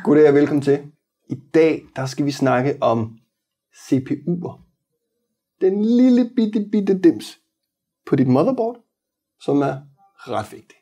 Goddag og velkommen til. I dag der skal vi snakke om CPU'er. Den lille bitte dims på dit motherboard, som er ret vigtig.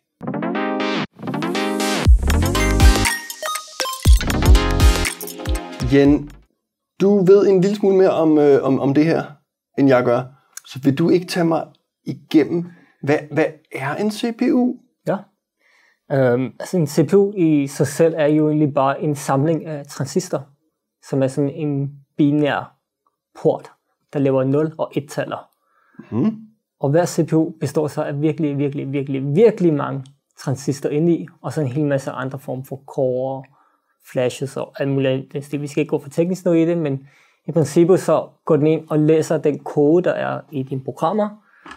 Jen, du ved en lille smule mere om det her, end jeg gør. Så vil du ikke tage mig igennem, hvad er en CPU? Ja. Altså en CPU i sig selv er jo egentlig bare en samling af transistor, som er sådan en binær port, der laver 0 og 1-taller. Mm. Og hver CPU består så af virkelig mange transistor inde i, og så en hel masse andre former for core, flashes og alt muligt. Vi skal ikke gå for teknisk noget i det, men i princippet så går den ind og læser den kode, der er i dine programmer,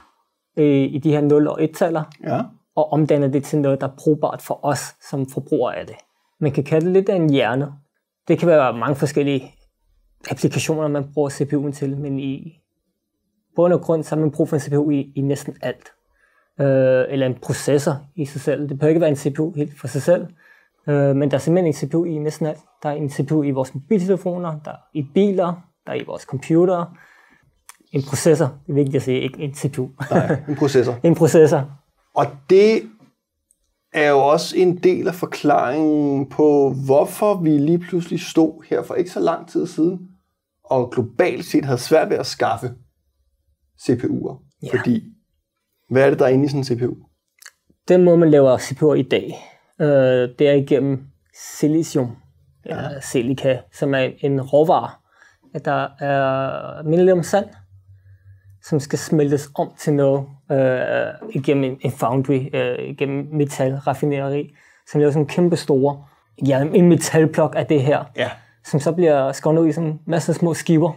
i de her 0 og 1-taller, ja, og omdanner det til noget, der er brugbart for os som forbrugere af det. Man kan kalde det lidt af en hjerne. Det kan være mange forskellige applikationer, man bruger CPU'en til, men i bund og grund så har man brug for en CPU i næsten alt. Eller en processor i sig selv. Det behøver ikke være en CPU helt for sig selv, men der er simpelthen en CPU i næsten alt. Der er en CPU i vores mobiltelefoner, der er i biler, der er i vores computere. En processor, det er vigtigt at sige, ikke en CPU. Nej, en processor. En processor. Og det er jo også en del af forklaringen på, hvorfor vi lige pludselig stod her for ikke så lang tid siden, og globalt set havde svært ved at skaffe CPU'er. Ja. Fordi, hvad er det, der er inde i sådan en CPU? Den måde, man laver CPU'er i dag, det er igennem silicium, eller silica, som er en råvare. Der er mindelig om sand, som skal smeltes om til noget igennem en foundry, igennem metalraffineri, som laver sådan en kæmpe store, en metalplok af det her, som så bliver skåret ud i sådan en masse små skiver.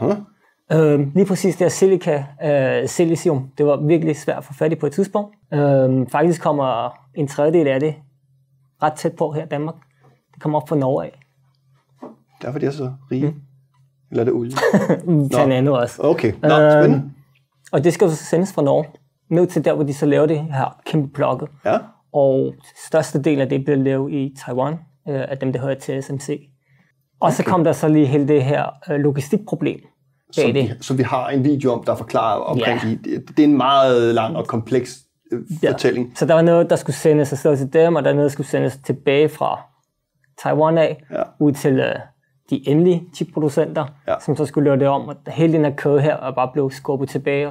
Lige præcis det her silicium, det var virkelig svært at få fat i på et tidspunkt. Faktisk kommer en tredjedel af det ret tæt på her i Danmark. Det kommer op fra Norge af. Derfor de er så rige. Eller er det olie? Blandt andet også. Okay, spændende. Og det skal jo så sendes fra Norge ned til der, hvor de så laver det her kæmpe blokke. Ja. Og største del af det bliver lavet i Taiwan, af dem, der hører til TSMC. Og så kom der så lige hele det her logistikproblem. Som vi har en video om, der forklarer omkring det er en meget lang og kompleks fortælling. Så der var noget, der skulle sendes afsted til dem, og der var noget, der skulle sendes tilbage fra Taiwan af, ud til de endelige chipproducenter, som så skulle lave det om, og hele den her kode her er bare blevet skubbet tilbage,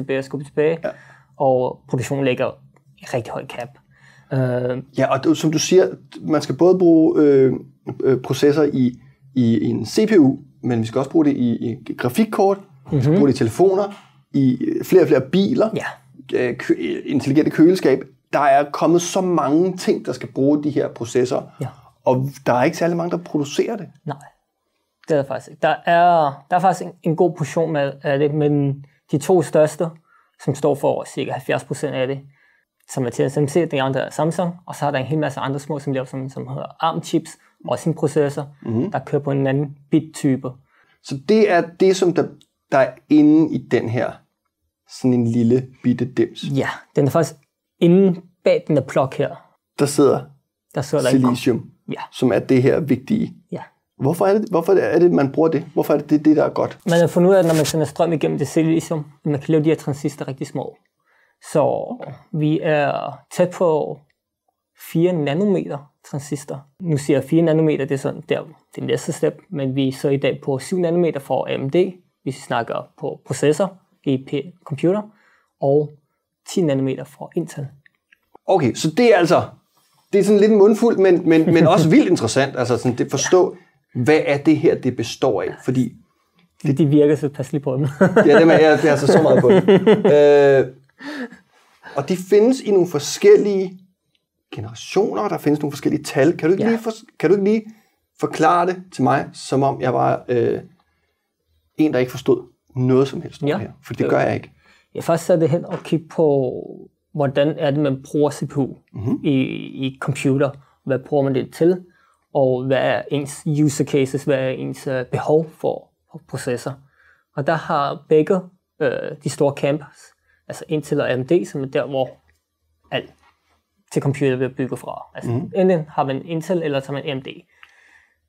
og produktionen ligger i rigtig høj cap. Ja, og som du siger, man skal både bruge processor i en CPU, men vi skal også bruge det i grafikkort, vi skal bruge det i telefoner, i flere og flere biler, intelligente køleskab. Der er kommet så mange ting, der skal bruge de her processorer, og der er ikke særlig mange, der producerer det. Nej, det er der faktisk ikke. Der er faktisk en god portion af det, men de to største, som står for ca. 70% af det, som er TSMC, den andre er Samsung, og så er der en hel masse andre små, som laver som hedder ARM-chips, også en processor, der kører på en anden bit-type. Så det er det, som der er inde i den her, sådan en lille bitte dims. Ja, den er faktisk inde bag den der plok her. Der sidder silicium, som er det her vigtige. Ja. Hvorfor er det, man bruger det? Hvorfor er det, der er godt? Man har fundet ud af, at når man sender strøm igennem det silicium, man kan lave de her transistor rigtig små. Så vi er tæt på 4 nanometer transistor. Nu siger jeg 4 nanometer, det er sådan der det næste step, men vi er så i dag på 7 nanometer for AMD, hvis vi snakker på processor i computer, og 10 nanometer for Intel. Okay, så det er sådan lidt mundfuldt, men også vildt interessant, altså sådan det forstå, hvad er det her, det består af, fordi de virker så passelig på dem. Ja, det er altså så meget på dem. Og de findes i nogle forskellige generationer, der findes nogle forskellige tal. Kan du ikke lige forklare det til mig, som om jeg var en, der ikke forstod noget som helst her? For det gør jeg ikke. Jeg først satte hen og kigge på, hvordan er det, man bruger CPU i computer. Hvad bruger man det til? Og hvad er ens user cases? Hvad er ens behov for processor? Og der har begge de store campus, altså Intel og AMD, som er der, hvor til computer bliver bygget fra. Altså enten har man Intel, eller så har man AMD.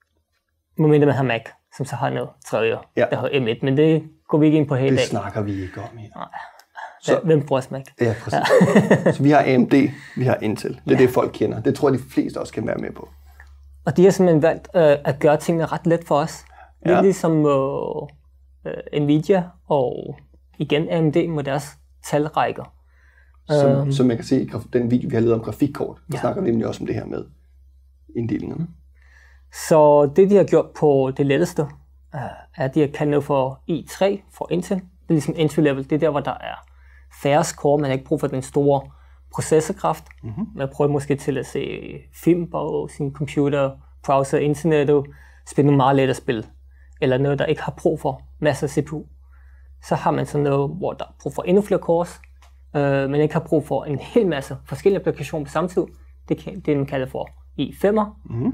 Momentum man har Mac, som så har noget tredje, der har M1, men det går vi ikke ind på hele dagen. Det snakker vi ikke om her. Nej. Så, hvem bruger Mac? Ja, præcis. Ja. Så vi har AMD, vi har Intel. Det er det, folk kender. Det tror jeg, de fleste også kan være med på. Og de har simpelthen valgt at gøre tingene ret let for os. Lidt ligesom Nvidia og igen AMD med deres talrækker. Som man kan se i den video, vi har lavet om grafikkort. Der snakker nemlig også om det her med inddelingerne. Så det, de har gjort på det letteste, er, at de har kaldt noget for i3 for Intel. Det er ligesom entry level. Det er der, hvor der er færrest core. Man har ikke brug for den store processorkraft. Man prøver måske til at se film på sin computer, browser, internettet, spille noget meget let at spille. Eller noget, der ikke har brug for masser af CPU. Så har man sådan noget, hvor der er brug for endnu flere cores, men ikke har brug for en hel masse forskellige applikationer på samme tid. Det man kalder for i5'er.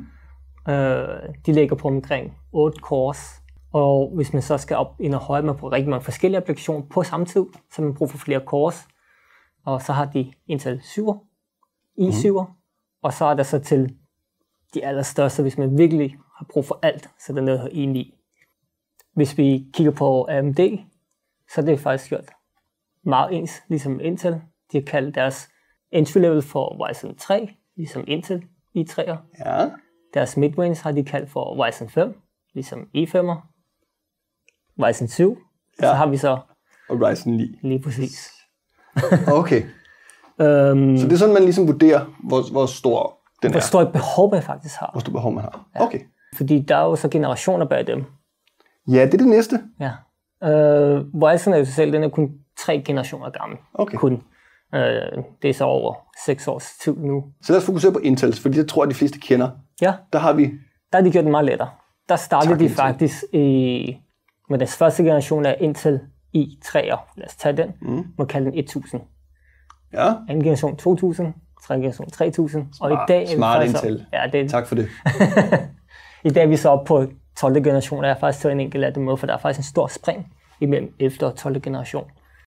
De ligger på omkring 8 cores. Og hvis man så skal op i noget højere, man får rigtig mange forskellige applikationer på samme tid, så man brug for flere cores. Og så har de Intel 7'er, i7'er, og så er der så til de allerstørste, hvis man virkelig har brug for alt, så der er noget her i9. Hvis vi kigger på AMD, så er det faktisk gjort meget ens, ligesom Intel. De har kaldt deres entry level for Ryzen 3, ligesom Intel i3'er. Ja. Deres midrange har de kaldt for Ryzen 5, ligesom i5'er. Ryzen 7, så har vi så... Og Ryzen 9. Lige præcis. Okay. Så det er sådan, man ligesom vurderer, hvor stor den er. Hvor stort behov man faktisk har. Hvor stort behov man har. Okay. Fordi der er jo så generationer bag dem. Ja, det er det næste. Ja. Ryzen er jo sig selv, den er kun 3 generationer gammel. Okay. Kun. Det er så over 6 års tid nu. Så lad os fokusere på Intels, fordi det tror jeg, de fleste kender. Ja. Der har de gjort det meget lettere. Der startede de faktisk med deres første generation af Intel i3'er. Lad os tage den. Man kalder den 1000. Ja. Anden generation 2000. Tredje generation 3000. Smart, og i dag smart Intel. Tak for det. I dag er vi så oppe på 12. generation, og jeg har faktisk taget en enkelt af dem med, for der er faktisk en stor spring imellem 11. og 12. generation.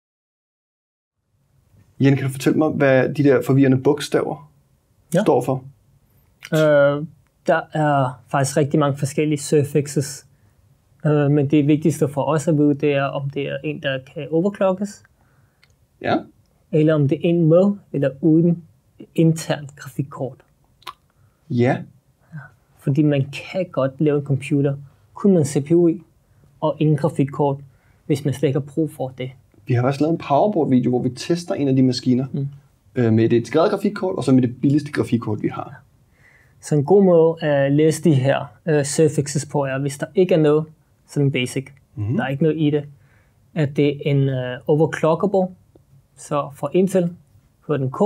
Jan, kan du fortælle mig, hvad de der forvirrende bogstaver står for? Der er faktisk rigtig mange forskellige suffixes, men det vigtigste for os at vide, det er, om det er en, der kan overclockes, eller om det er en med eller uden internt grafikkort. Ja. Fordi man kan godt lave en computer, kun med en CPU i, og ingen grafikkort, hvis man slet ikke har brug for det. Vi har også lavet en powerboard-video, hvor vi tester en af de maskiner med det integrerede grafikkort, og så med det billigste grafikkort, vi har. Så en god måde at læse de her suffixes på er, hvis der ikke er noget, sådan basic, der er ikke noget i det, at det er en overclockable, så for Intel hedder den K,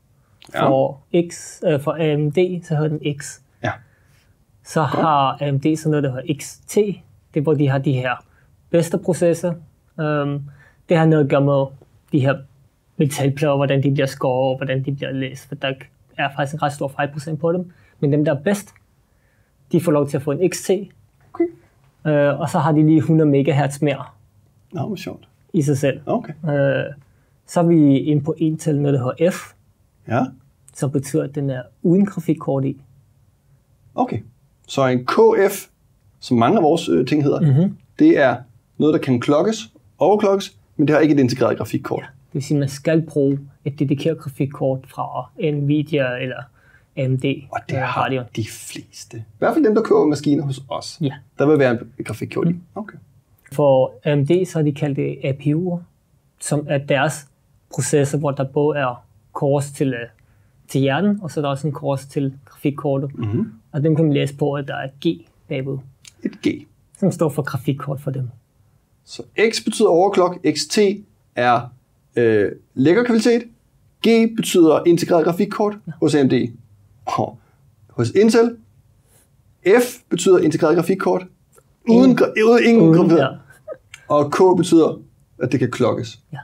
for AMD så hedder den X. Ja. Så har AMD sådan noget, der hedder XT, det er hvor de har de her bedste processer. Det har noget at gøre med de her metalplader, hvordan de bliver skåret, hvordan de bliver læst, for der er faktisk en ret stor fejlprocent på dem. Men dem, der er bedst, de får lov til at få en XT. Okay. Og så har de lige 100 MHz mere. Nå, hvor sjovt. I sig selv. Okay. Så er vi inde på Intel, noget der hedder F. Ja. Som betyder, at den er uden grafikkort i. Okay. Så en KF, som mange af vores ting hedder, det er noget, der kan overclockes, men det har ikke et integreret grafikkort. Ja. Det vil sige, at man skal bruge et dedikeret grafikkort fra Nvidia eller AMD. Og det har de fleste. I hvert fald dem, der køber maskiner hos os. Ja. Der vil være et grafikkort i. Okay. For AMD så har de kaldt det APU'er, som er deres processor, hvor der både er cores til hjernen, og så er der også en cores til grafikkortet. Og dem kan man læse på, at der er G bagved. Et G. Som står for grafikkort for dem. Så X betyder overclock, XT er lækker kvalitet, G betyder integreret grafikkort hos AMD. Hos Intel, F betyder integreret grafikkort, ingen grafikort. Og K betyder, at det kan klokkes. Ja.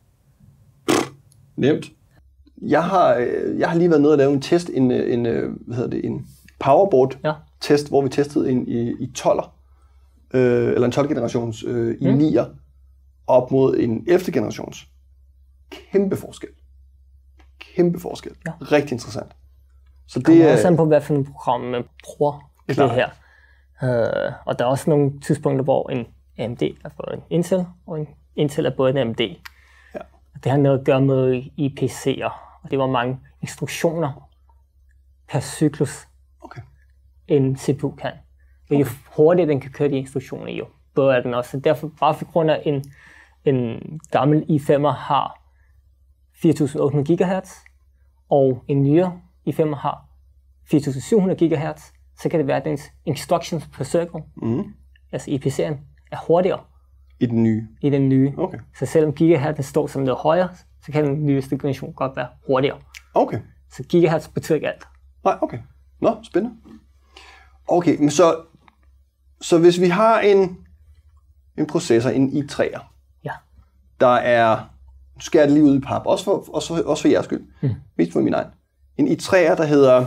Nemt. Jeg har lige været nede og lave en test, en powerboard-test, hvor vi testede en i 12'er, eller en 12-generations i 9'er, op mod en 11. generations. Kæmpe forskel. Ja. Rigtig interessant. Så det kommer også an på, hvad for et program man bruger det her. Og der er også nogle tidspunkter, hvor en AMD er både en Intel, og en Intel er både en AMD. Ja. Og det har noget at gøre med IPC'er, og det var mange instruktioner per cyklus, en CPU kan. Og jo hurtigere den kan køre de instruktioner, jo bedre er den også. Så derfor, bare for grund af en gammel i5'er har 4800 GHz, og en nyere i5'er har 4700 GHz, så kan det være, at dens instructions per circle, altså IPC'en, er hurtigere. I den nye? I den nye. Okay. Så selvom gigahertzen står som noget højere, så kan den nyeste generation godt være hurtigere. Okay. Så gigahertz betyder ikke alt. Nej, okay. Nå, spændende. Okay, men så hvis vi har en processor, en i3'er, der er, nu skal jeg det lige ud i pap, også for jeres skyld, mest for min egen, en i3'er, der hedder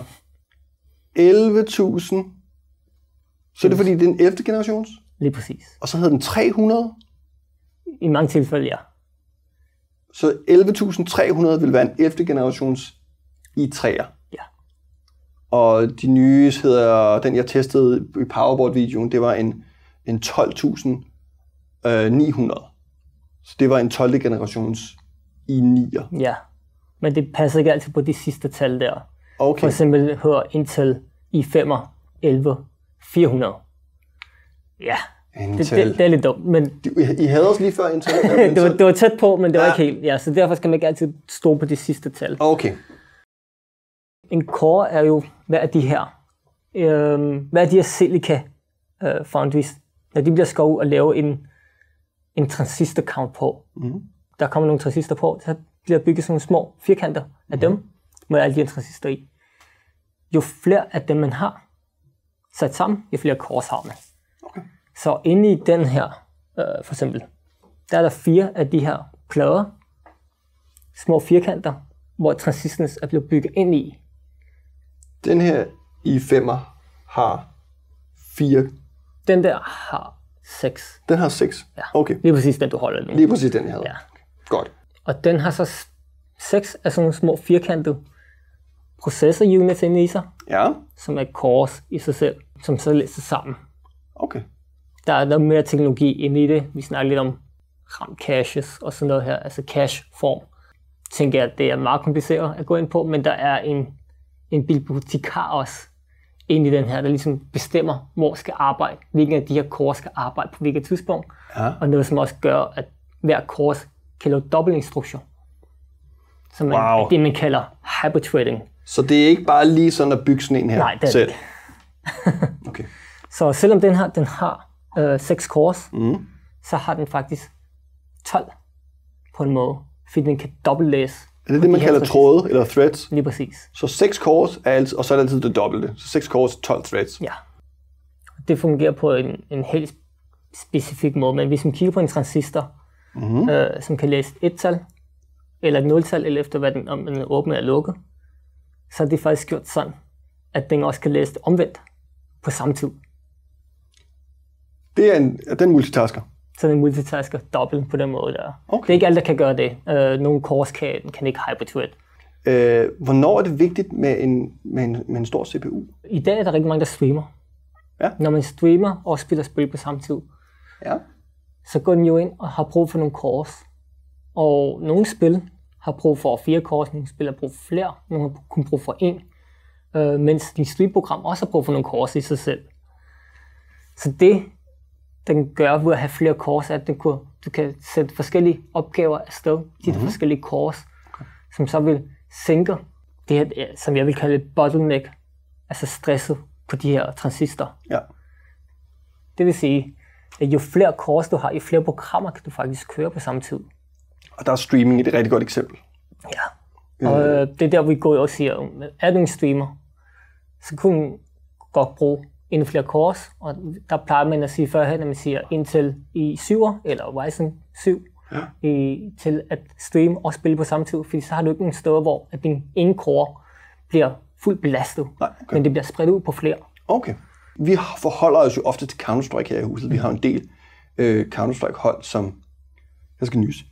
11.000, så er det fordi, det er en 11. generations? Lige præcis. Og så hedder den 300? I mange tilfælde, ja. Så 11.300 vil være en 11. generations i3'er? Ja. Og de nye hedder, den jeg testede i Powerboard-videoen, det var en 12.900. Så det var en 12. generations i9'er. Ja, men det passer ikke altid på de sidste tal der. Okay. For eksempel hører Intel i5'er 11.400. Ja, det er lidt dumt. Men I havde os lige før Intel. det var tæt på, men det var ikke helt. Ja, så derfor skal man ikke altid stå på de sidste tal. Okay. En core er jo, hvad er de her? Hvad er de her Silica foundries? Når de bliver skåret og lave en transistor count på. Der kommer nogle transistor på, så bliver bygget sådan nogle små firkanter af dem, med alle de her transistor i. Jo flere af dem man har sat sammen, jo flere cores har man. Okay. Så inde i den her, for eksempel, der er der 4 af de her plader, små firkanter, hvor transistorerne er blevet bygget ind i. Den her i5'er har 4. Den der har 6. Den har 6? Ja. Okay. Lige præcis den, du holder nu. Lige præcis den, jeg havde. Ja. Godt. Og den har så 6 af sådan nogle små firkantede processor-units inde i sig, som er cores i sig selv, som så læser sammen. Okay. Der er noget mere teknologi inde i det. Vi snakker lidt om RAM-caches og sådan noget her, altså cache-form. Jeg tænker, at det er meget kompliceret at gå ind på, men der er en bibliotekar også inde i den her, der ligesom bestemmer, hvor skal arbejde, hvilken af de her cores skal arbejde på hvilket tidspunkt, og noget, som også gør, at hver core kan lave dobbeltinstruktion. Så det, man kalder hyperthreading. Så det er ikke bare lige sådan at bygge sådan en her? Nej, det er selv? Okay. Så selvom den har 6 cores, så har den faktisk 12 på en måde, fordi den kan dobbeltlæse. Er det det, man kalder tråde eller threads? Lige præcis. Så 6 cores er altid, og så er det altid det dobbelte. Så 6 cores, 12 threads. Ja. Det fungerer på en helt specifik måde, men hvis man kigger på en transistor, som kan læse et tal, eller et 0-tal, eller efter hvad om den er åbnet eller lukket, så er det faktisk gjort sådan, at den også kan læse det omvendt på samme tid. Det er den multitasker? Så den multitasker dobbelt på den måde der. Okay. Det er ikke alt, der kan gøre det. Nogle cores kan ikke hyperthread. Hvornår er det vigtigt med en stor CPU? I dag er der rigtig mange, der streamer. Ja. Når man streamer og spiller spil på samme tid, så går den jo ind og har brug for nogle cores. Og nogle spil har brug for 4 cores, nogle spil har brug for flere, nogle har kun brug for 1. Mens din streamprogram også har brug for nogle cores i sig selv. Så det, den gør ved at have flere cores, er, at du kan sætte forskellige opgaver afsted, de forskellige cores, som så vil sænke det her, som jeg vil kalde et bottleneck, altså stresset på de her transistor. Ja. Det vil sige, at jo flere cores du har, jo flere programmer kan du faktisk køre på samme tid. Og der er streaming et rigtig godt eksempel. Ja, og det er der, vi går og siger, er du en streamer, så kunne du godt bruge endnu flere cores, og der plejer man at sige førhen, når man siger Intel i7'er, eller Ryzen 7, til at streame og spille på samme tid, fordi så har du ikke nogen steder, hvor at din ene core bliver fuldt belastet, men det bliver spredt ud på flere. Okay. Vi forholder os jo ofte til Counter-Strike her i huset. Vi har en del Counter-Strike-hold, som jeg skal nyse.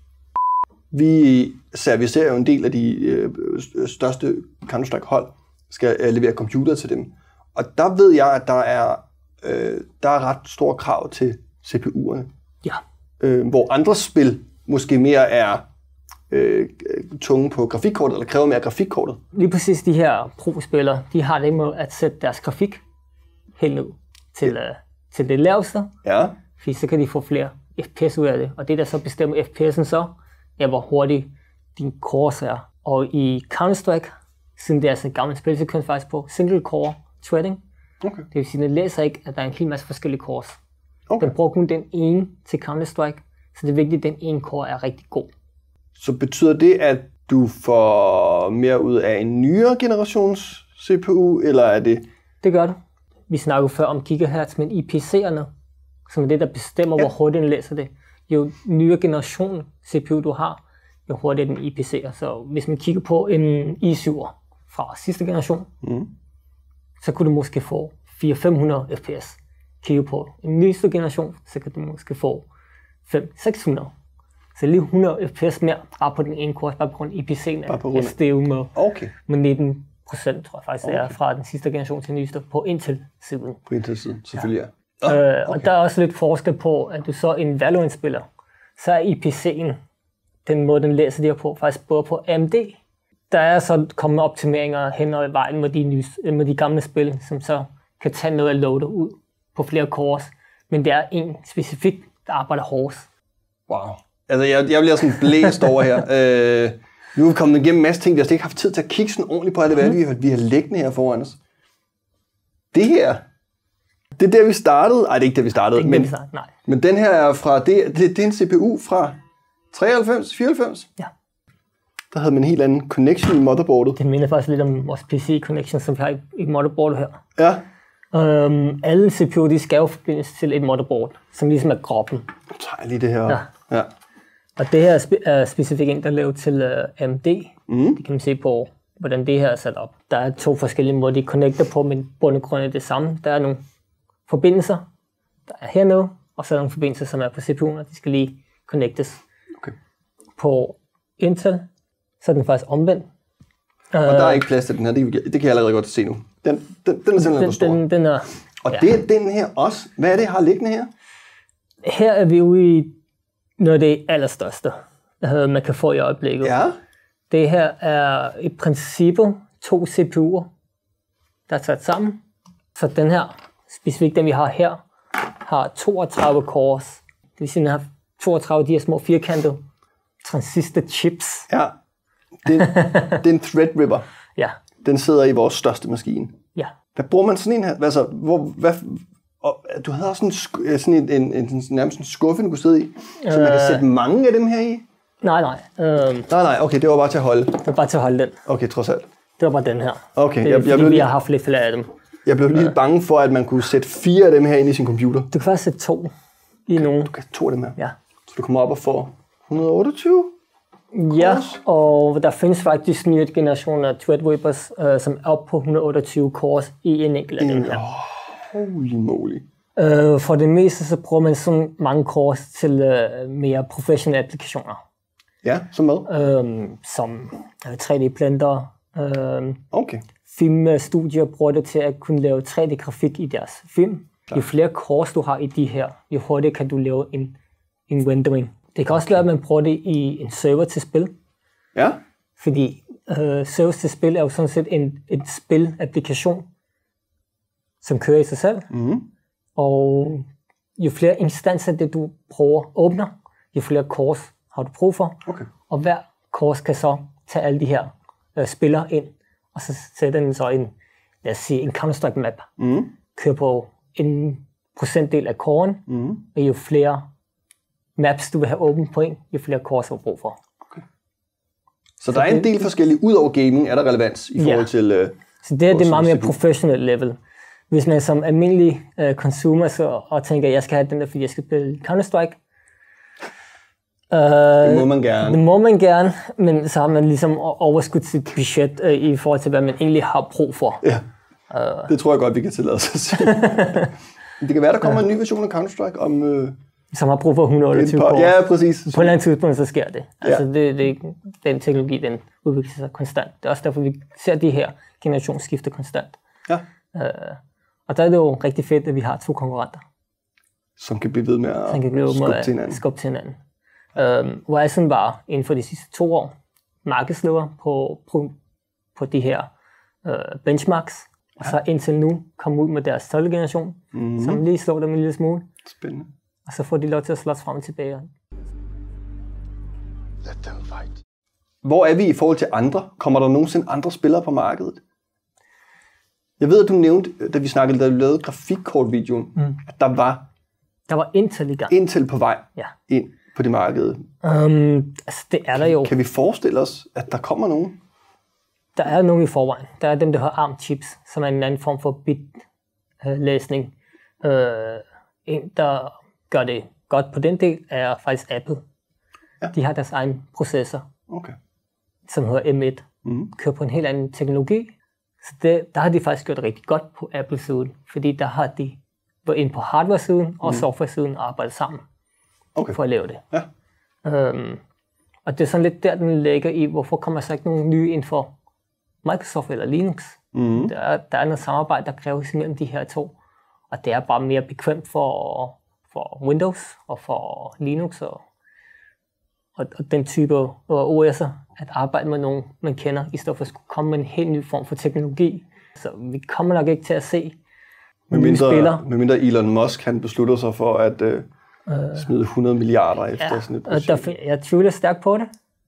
Vi servicerer jo en del af de største Counter-Strike-hold, skal levere computer til dem. Og der ved jeg, at der er der er ret store krav til CPU'erne. Ja. Hvor andre spil måske mere er tunge på grafikkortet, eller kræver mere grafikkortet. Lige præcis de her pro-spillere, de har det med at sætte deres grafik helt ned til det laveste. Ja. Fordi så kan de få flere FPS ud af det. Og det, der så bestemmer FPS'en så, er hvor hurtigt din cores er. Og i Counter-Strike, siden det er så gammelt spil, så kan man faktisk på single core threading. Okay. Det vil sige, at den læser ikke, at der er en hel masse forskellige cores. Okay. Den bruger kun den ene til Counter-Strike, så det er vigtigt, at den ene core er rigtig god. Så betyder det, at du får mere ud af en nyere generations CPU, eller er det... Det gør du. Vi snakkede før om gigahertz, men IPC'erne, som er det, der bestemmer, hvor hurtigt den læser det. Jo nyere generation CPU du har, jo hurtigere den IPC'er. Så hvis man kigger på en i7'er fra sidste generation, så kunne du måske få 400-500 FPS. Kigger på en nyeste generation, så kan du måske få 500-600. Så lige 100 FPS mere, bare på den ene core, bare på grund af IPC'en er steget med 19%, tror jeg faktisk, det er fra den sidste generation til den nyeste, på Intel-siden. På Intel-siden, selvfølgelig Og der er også lidt forskel på, at du så en Valorant-spiller, så er IPC'en, den måde den læser de her på, faktisk både på AMD. Der er så kommet optimeringer hen ad vejen med de gamle spil, som så kan tage noget af loadet ud på flere cores, men det er en specifik, der arbejder hårdest. Wow. Altså, jeg bliver sådan blæst over her. Nu er vi kommet igennem en masse ting, vi har slet ikke haft tid til at kigge sådan ordentligt på, hvad vi har liggende her foran os. Det her, det er der, vi startede. Ej, det er ikke der, vi startede. Men den her er fra, det er en CPU fra 93, 94? Ja. Der havde man en helt anden connection i motherboardet. Det minder faktisk lidt om vores PC-connection, som vi har i motherboardet her. Ja. Alle CPU, de skal jo forbindes til et motherboard, som ligesom er kroppen. Nu tager jeg lige det her. Ja. Og det her er specifikt en, der er lavet til AMD. Det kan man se på, hvordan det her er sat op. Der er 2 forskellige måder, de connecter på, men bundgrund er det samme. Der er nogle forbindelser, der er hernede, og så er der nogle forbindelser, som er på CPU'en, og de skal lige connectes. Okay. På Intel, så er den faktisk omvendt. Og der er ikke plads til den her, det kan jeg allerede godt se nu. Den er simpelthen for stor. Den er, og det er den her også. Hvad er det, jeg har liggende her? Her er vi ude i noget af det allerstørste, man kan få i øjeblikket. Ja. Det her er i princippet 2 CPU'er, der er taget sammen. Så den her, specifikt den vi har her, har 32 cores. Det vil sige, den har 32 af de her små firkantede transistor chips. Ja, det er en Threadripper. Ja. Den sidder i vores største maskine. Ja. Hvad bruger man sådan en her? Altså, du havde også sådan en nærmest en skuffe, du kunne sidde i, så man kan sætte mange af dem her i? Nej. Nej, okay, det var bare til at holde. Det var bare til at holde den. Okay, trods alt. Det var bare den her. Okay, vi har haft lidt flere af dem. Jeg blev lige bange for, at man kunne sætte 4 af dem her ind i sin computer. Du kan faktisk sætte 2 i nogen. Du kan 2 af dem her? Ja. Så du kommer op og får 128? Ja, og der findes faktisk en ny generation af Threadrippers, som er oppe på 128 cores i en enkelt af dem her. Holy moly. For det meste så bruger man sådan mange cores til mere professionelle applikationer. Ja, som hvad? Som 3D-planter. Okay. Filmstudier bruger det til at kunne lave 3D-grafik i deres film. Jo flere cores du har i de her, jo hurtigere kan du lave en rendering. Det kan også være, at man bruger det i en server til spil. Ja. Fordi servers til spil er jo sådan set en spil-applikation, som kører i sig selv. Og jo flere instanser det du åbner, jo flere cores har du brug for. Okay. Og hver course kan så tage alle de her spillere ind, og så sætter den så lad os sige, en Counter-Strike map. Kører på en procentdel af coren, og jo flere maps, du vil have åbent på jo flere cores du har brug for. Okay. Så der er en del forskellige, ud over gaming, er der relevans i forhold til... Så det er meget mere professional level. Hvis man som almindelig consumer og tænker, at jeg skal have den der, fordi jeg skal spille Counter-Strike. Det må man gerne. Det må man gerne, men så har man ligesom overskudt sit budget i forhold til, hvad man egentlig har brug for. Ja, det tror jeg godt, vi kan tillade os at sige. Det kan være, der kommer en ny version af Counter-Strike om... Som har brug for 128 cores. Ja, præcis. På et eller andet tidspunkt, så sker det. Altså, den teknologi, den udvikler sig konstant. Det er også derfor, vi ser de her generationsskifte konstant. Ja. Og der er det jo rigtig fedt, at vi har 2 konkurrenter. Som kan blive ved med at skubbe til hinanden. Hvor jeg sådan var inden for de sidste 2 år markedsleder på de her benchmarks. Og så indtil nu komme ud med deres 12. generation, som lige slår dem en lille smule. Spændende. Og så får de lov til at slås frem og tilbage. Let them fight. Hvor er vi i forhold til andre? Kommer der nogensinde andre spillere på markedet? Jeg ved, at du nævnte, da vi snakkede, da du lavede grafikkortvideoen, at der var Intel i gang. Intel på vej ind på det marked. Altså det er der jo. Kan vi forestille os, at der kommer nogen? Der er nogen i forvejen. Der er dem, der har ARM-chips, som er en anden form for bitlæsning. En, der gør det godt på den del, er faktisk Apple. Ja. De har deres egen processor, som hedder M1. Kører på en helt anden teknologi. Så der har de faktisk gjort rigtig godt på Apple-siden, fordi der har de været inde på hardware-siden og software-siden og arbejdet sammen for at lave det. Ja. Og det er sådan lidt der, den ligger i, hvorfor kommer så ikke nogen nye ind for Microsoft eller Linux. Der er noget samarbejde, der kræves imellem de her 2, og det er bare mere bekvemt for Windows og for Linux og den type OS'er, at arbejde med nogen, man kender, i stedet for at skulle komme med en helt ny form for teknologi. Så vi kommer nok ikke til at se nye spillere. Medmindre Elon Musk, han beslutter sig for at smide 100 milliarder efter sådan et projekt. Jeg tvivler stærkt på det.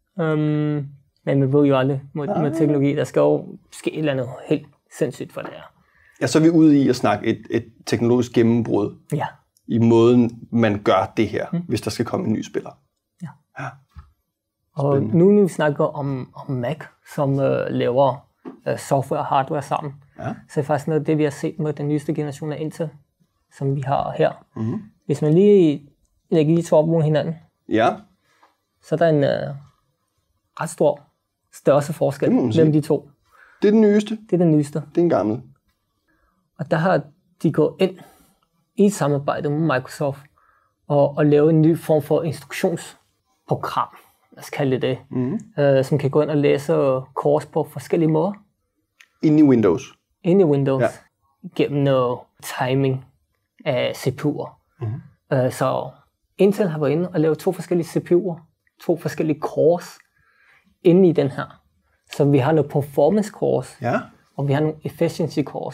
Men vi ved jo aldrig med teknologi, der skal jo ske et eller andet helt sindssygt for det her. Ja, så er vi ude i at snakke et teknologisk gennembrud i måden, man gør det her, hvis der skal komme en ny spiller. Ja. Og nu når vi snakker om Mac, som laver software og hardware sammen, så er det faktisk noget af det, vi har set med den nyeste generation af Intel, som vi har her. Hvis man lige lægger de 2 op mod hinanden, så er der en ret stor størrelseforskel mellem de 2. Det er den nyeste? Det er den nyeste. Det er en gammel. Og der har de gået ind i et samarbejde med Microsoft og lavet en ny form for instruktionsprogram, lad os kalde det det, som kan gå ind og læse kurs på forskellige måder. Inde i Windows? Inde i Windows. Gennem noget timing af CPU'er. Så Intel har været inde og lavet 2 forskellige CPU'er, 2 forskellige cores inde i den her. Så vi har noget performance cores, og vi har nogle efficiency cores.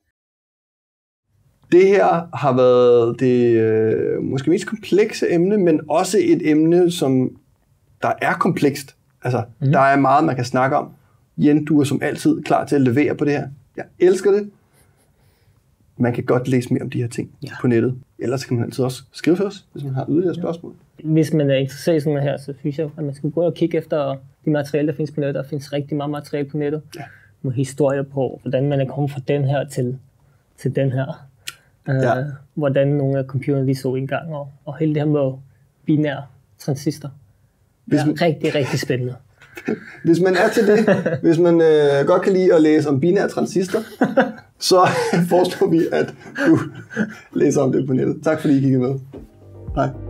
Det her har været det måske mest komplekse emne, men også et emne, som der er komplekst. Altså, der er meget, man kan snakke om. Jen, du er som altid klar til at levere på det her. Jeg elsker det. Man kan godt læse mere om de her ting på nettet. Ellers kan man altid også skrive til os, hvis man har yderligere spørgsmål. Hvis man er interesseret i sådan noget her, så synes jeg, at man skal gå og kigge efter de materialer, der findes på nettet. Der findes rigtig meget materiale på nettet. Med historier på, hvordan man er kommet fra den her til den her. Hvordan nogle af computerne de så engang, og hele det her med binære transistor. Det er rigtig, rigtig spændende. Hvis man er til det, hvis man godt kan lide at læse om binære transistor, så foreslår vi, at du læser om det på nettet. Tak fordi I kiggede med. Hej.